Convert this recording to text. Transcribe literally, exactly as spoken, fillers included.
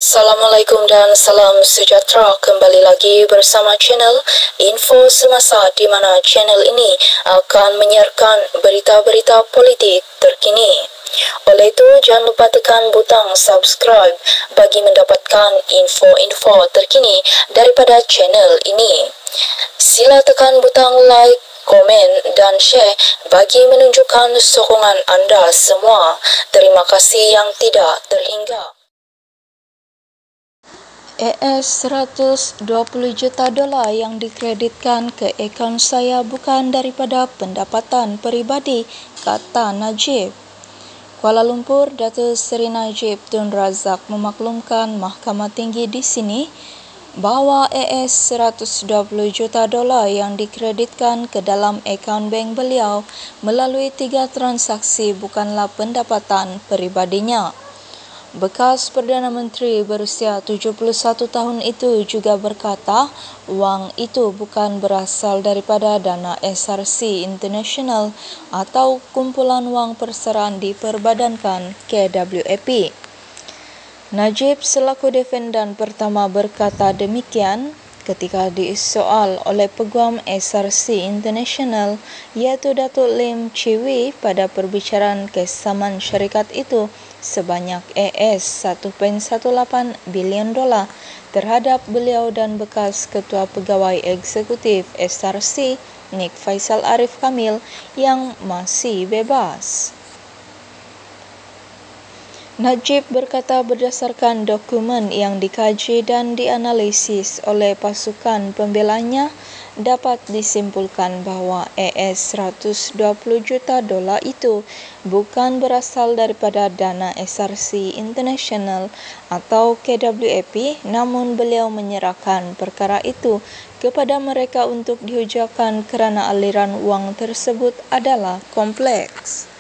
Assalamualaikum dan salam sejahtera. Kembali lagi bersama channel Info Semasa, di mana channel ini akan menyiarkan berita-berita politik terkini. Oleh itu, jangan lupa tekan butang subscribe bagi mendapatkan info-info terkini daripada channel ini. Sila tekan butang like, komen dan share bagi menunjukkan sokongan anda semua. Terima kasih yang tidak terhingga. A S seratus dua puluh juta dolar yang dikreditkan ke akaun saya bukan daripada pendapatan peribadi, kata Najib. Kuala Lumpur, Datuk Seri Najib Tun Razak memaklumkan Mahkamah Tinggi di sini bahawa A S seratus dua puluh juta dolar yang dikreditkan ke dalam akaun bank beliau melalui tiga transaksi bukanlah pendapatan peribadinya. Bekas Perdana Menteri berusia tujuh puluh satu tahun itu juga berkata wang itu bukan berasal daripada dana S R C International atau kumpulan wang perserahan diperbadankan K W A P. Najib selaku defendan pertama berkata demikian ketika disoal oleh Peguam S R C International iaitu Datuk Lim Chee Wee pada perbicaraan kesamaan syarikat itu sebanyak A S satu perpuluhan lapan bilion dolar terhadap beliau dan bekas Ketua Pegawai Eksekutif S R C Nik Faisal Arif Kamil yang masih bebas. Najib berkata berdasarkan dokumen yang dikaji dan dianalisis oleh pasukan pembelanya dapat disimpulkan bahawa A S seratus dua puluh juta dolar itu bukan berasal daripada dana S R C International atau K W A P, namun beliau menyerahkan perkara itu kepada mereka untuk dihujakan kerana aliran wang tersebut adalah kompleks.